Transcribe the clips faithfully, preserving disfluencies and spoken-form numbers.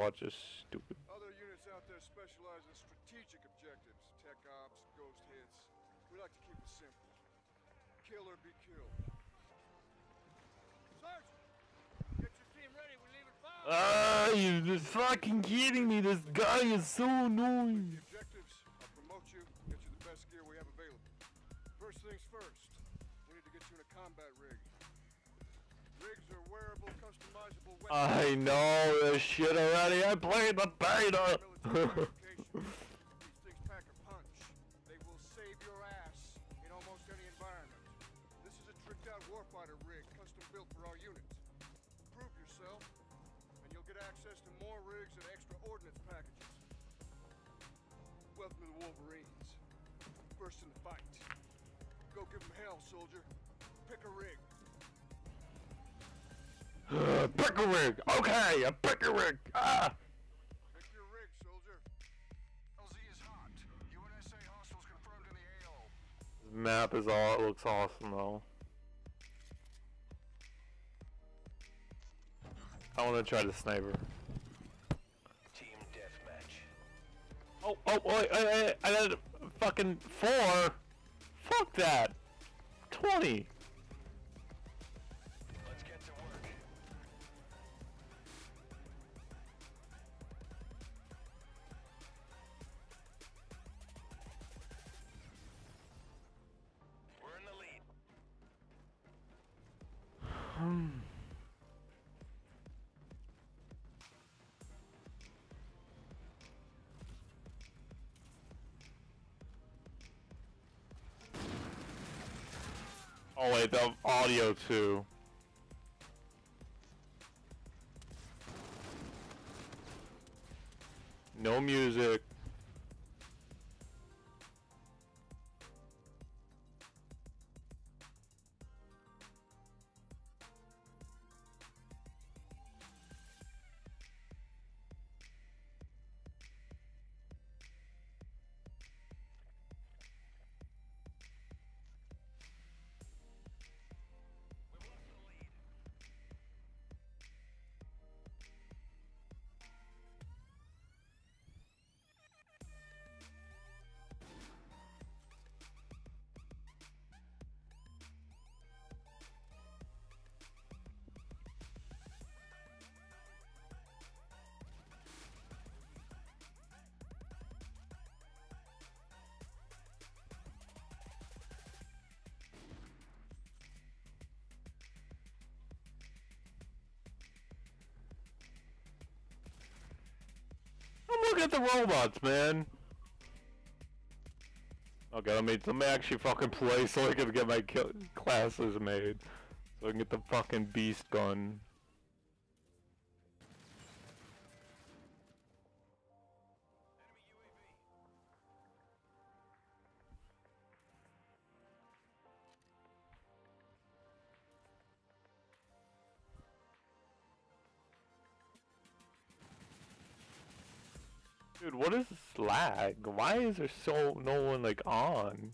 watch this stupid. Other units out there specialize in strategic objectives, tech ops, ghost hits. We like to keep it simple. Kill or be killed. Sergeant, get your team ready. We leave at five. Ah, you're just fucking kidding me. This guy is so annoying. The objectives. I'll promote you. Get you the best gear we have available. First things first. We need to get you in a combat rig. Rigs are wearable, customizable weapons. I know this shit already. I played the beta. These things pack a punch. They will save your ass in almost any environment. This is a tricked-out warfighter rig, custom built for our units. Prove yourself, and you'll get access to more rigs and extra ordnance packages. Welcome to the Wolverines. First in the fight. Go give them hell, soldier. Pick a rig. Pick a rig. Okay, a pick a rig. Ah. Pick your rig, soldier. L Z is hot. U N S A hostiles confirmed in the A O. This map is all. It looks awesome though. I want to try the sniper. Team deathmatch. Oh, oh, wait, wait, wait, I got fucking four. Fuck that. Twenty. Let's get to work. We're in the lead. Hmm. Oh wait, the audio too. No music. Look at the robots, man. Okay, let me let me actually fucking play so I can get my kill classes made, so I can get the fucking beast gun. Dude, what is this lag? Why is there so no one like on?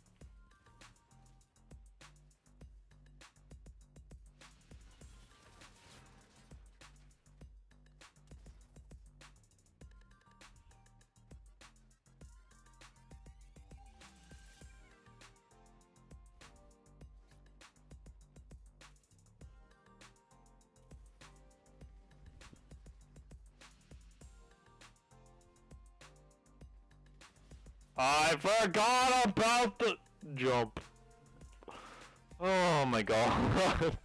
I forgot about the jump. Oh my god.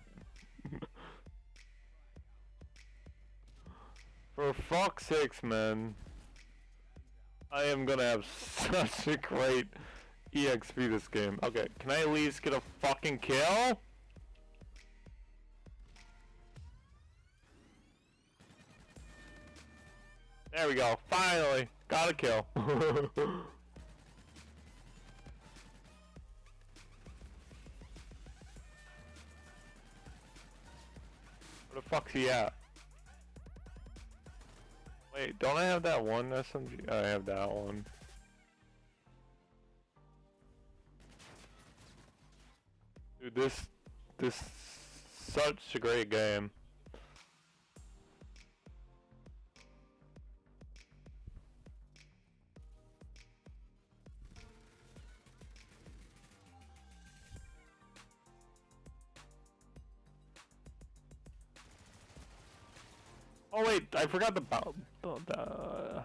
For fuck's sakes, man. I am gonna have such a great E X P this game. Okay, can I at least get a fucking kill? There we go. Finally. Got a kill. Where the fuck's he at? Wait, don't I have that one S M G? I have that one. Dude, this, this, such a great game. Oh wait, I forgot the bow. The.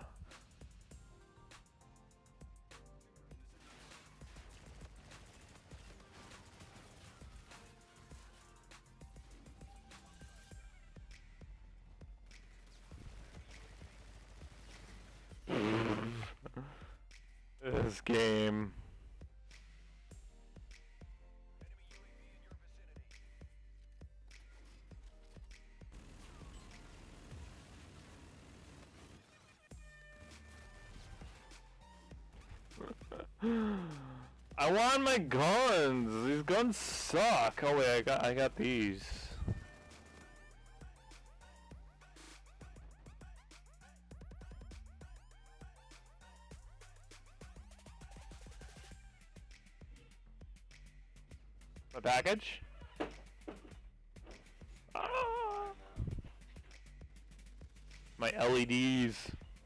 This game. I want my guns. These guns suck. Oh wait, I got I got these. My package? Ah! My L E Ds.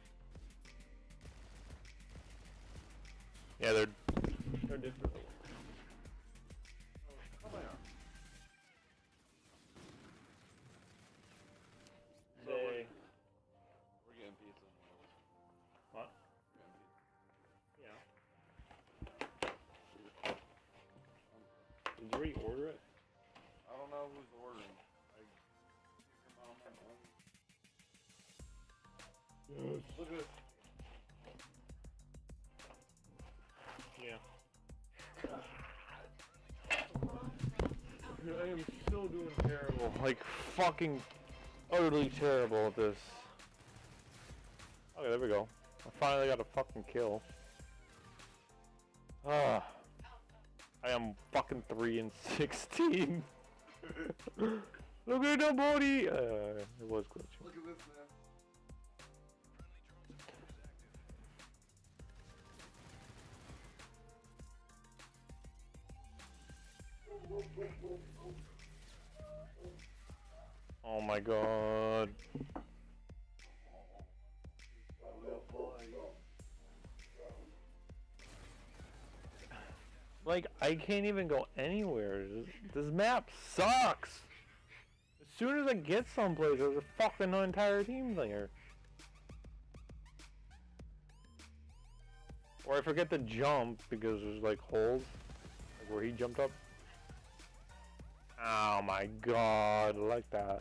Yeah, they're they're different. So we're, we're getting pizza. What? We're Yeah. Did you reorder it? I don't know who's ordering. I your mom and Yes. Look at this. Yeah. Dude, I am still doing terrible. Like fucking utterly terrible at this. Okay, there we go. I finally got a fucking kill. Ah. I am fucking three and sixteen. Look at the body. Uh, it was glitching. Look at this, man. Oh my god. Like, I can't even go anywhere. This, this map sucks. As soon as I get someplace, there's a fucking entire team there. Or I forget to jump because there's like holes. Like where he jumped up. Oh my god, I like that.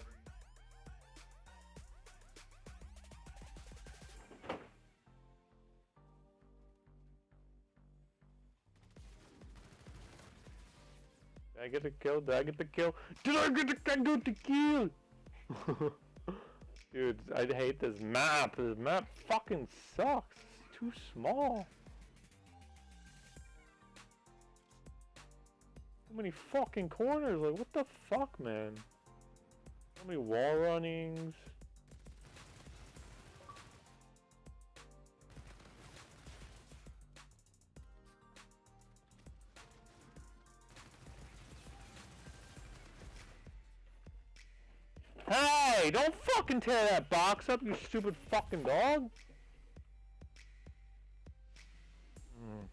Did I get the kill? Did I get the kill? Did I get the, I got the kill? Dude, I hate this map. This map fucking sucks. It's too small. So many fucking corners. Like, what the fuck, man? So many wall runnings. Hey, don't fucking tear that box up, you stupid fucking dog. Mm.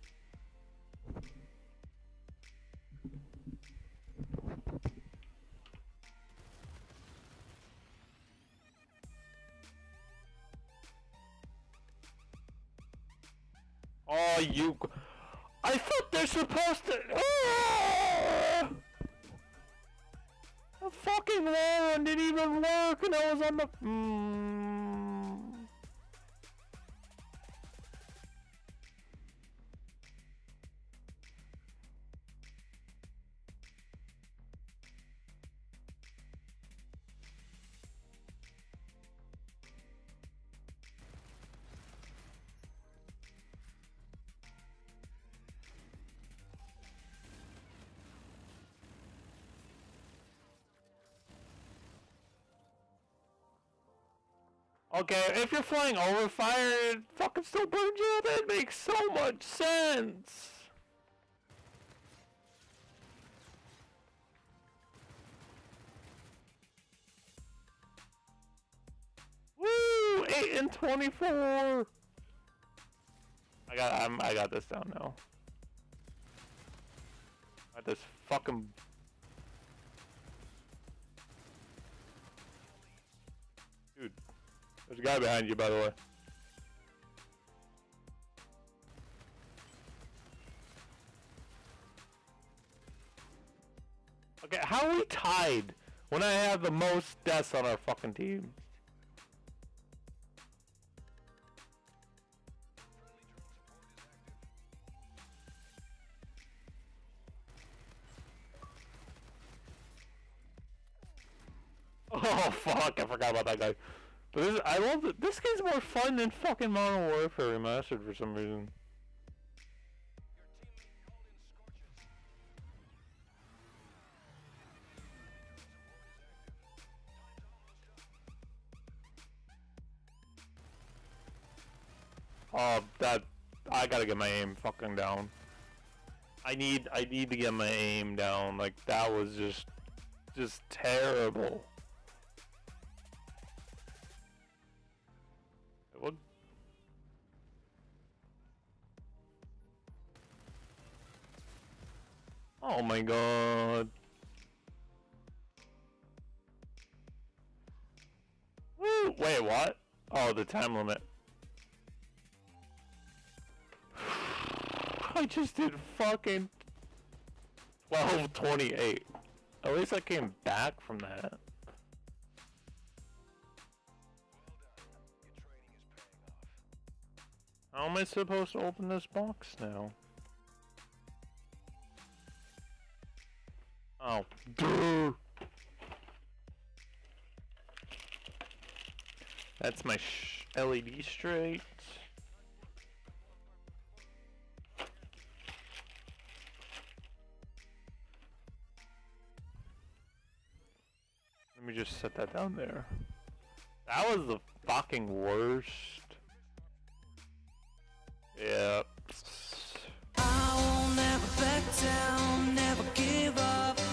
Oh, you... I thought they're supposed to... Ah! The fucking wall run didn't even work and I was on the... Mm. Okay, if you're flying over fire, it fucking still burns you. That makes so much sense. Woo! eight and twenty-four. I got, I'm, I got this down now. I got this fucking. There's a guy behind you, by the way. Okay, how are we tied when I have the most deaths on our fucking team? Oh fuck, I forgot about that guy. But this, I love it. This game's more fun than fucking Modern Warfare Remastered for some reason. Oh, that, I gotta get my aim fucking down. I need, I need to get my aim down. Like, that was just, just terrible. What? Oh my god. Woo! Wait, what? Oh, the time limit. I just did fucking twelve twenty-eight. At least I came back from that. How am I supposed to open this box now? Oh, dude. That's my sh L E D straight. Let me just set that down there. That was the fucking worst. Yep. I won't never back down, never give up.